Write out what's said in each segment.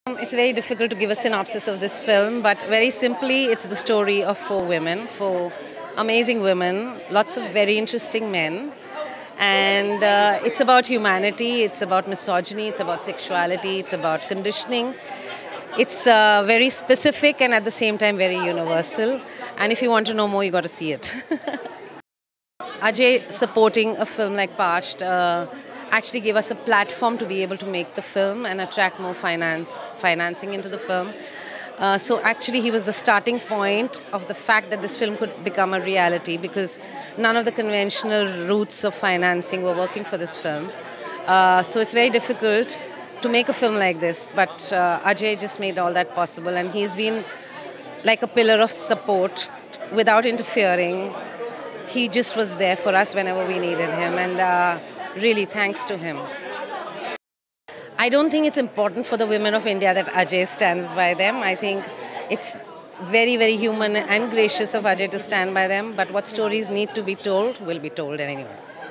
It's very difficult to give a synopsis of this film, but very simply, it's the story of four women, four amazing women, lots of very interesting men. And it's about humanity, it's about misogyny, it's about sexuality, it's about conditioning. It's very specific and at the same time very universal. And if you want to know more, you got to see it. Ajay supporting a film like Parched actually gave us a platform to be able to make the film and attract more financing into the film. So actually he was the starting point of the fact that this film could become a reality, because none of the conventional routes of financing were working for this film. So it's very difficult to make a film like this, but Ajay just made all that possible, and he's been like a pillar of support without interfering. He just was there for us whenever we needed him, and really thanks to him. I don't think it's important for the women of India that Ajay stands by them. I think it's very, very human and gracious of Ajay to stand by them, but what stories need to be told will be told anyway.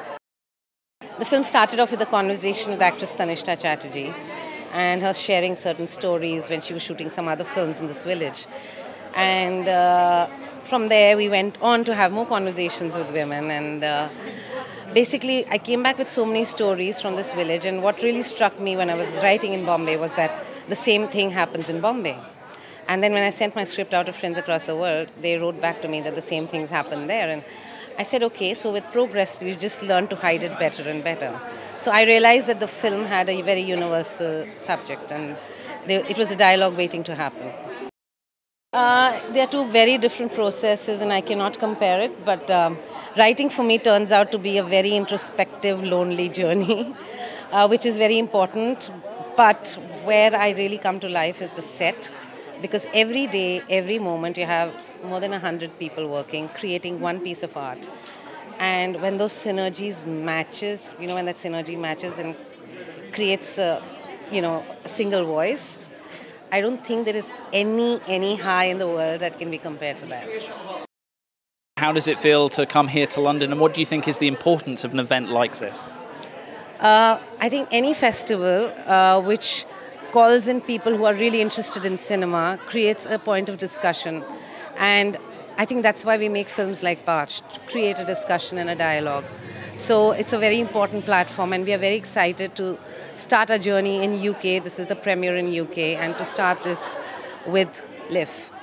The film started off with a conversation with actress Tanishta Chatterjee and her sharing certain stories when she was shooting some other films in this village. And from there we went on to have more conversations with women, and basically I came back with so many stories from this village, and what really struck me when I was writing in Bombay was that the same thing happens in Bombay. And then when I sent my script out to friends across the world, they wrote back to me that the same things happen there. And I said, okay, so with progress, we've just learned to hide it better and better. So I realized that the film had a very universal subject, and it was a dialogue waiting to happen. They are two very different processes, and I cannot compare it, but writing for me turns out to be a very introspective, lonely journey, which is very important. But where I really come to life is the set, because every day, every moment, you have more than 100 people working, creating one piece of art. And when those synergies matches, when that synergy matches and creates a single voice, I don't think there is any high in the world that can be compared to that. How does it feel to come here to London, and what do you think is the importance of an event like this? I think any festival which calls in people who are really interested in cinema creates a point of discussion. And I think that's why we make films like Parched, to create a discussion and a dialogue. So it's a very important platform, and we are very excited to start our journey in UK. This is the premiere in UK, and to start this with LIF.